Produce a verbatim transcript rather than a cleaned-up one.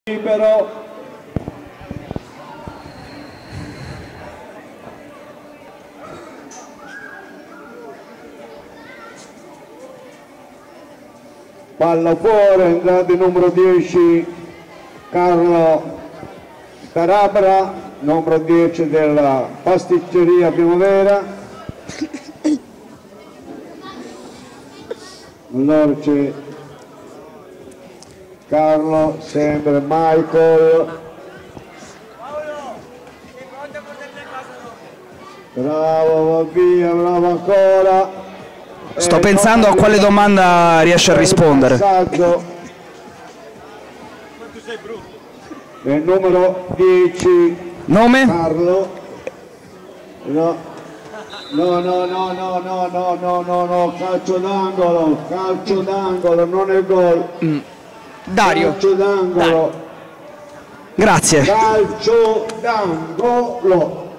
libero. Palla fuori, entrata numero dieci Carlo Carabra, numero dieci della pasticceria Primavera. Allora c'è Carlo, sempre Michael, bravo, va via, bravo ancora. Sto pensando a quale domanda riesce a rispondere. Il numero dieci Nome? Carlo. No, no, no, no, no, no, no, no, no, no, calcio d'angolo, calcio d'angolo, non è gol. Mm. Dario. Calcio d'angolo. Grazie. Calcio d'angolo.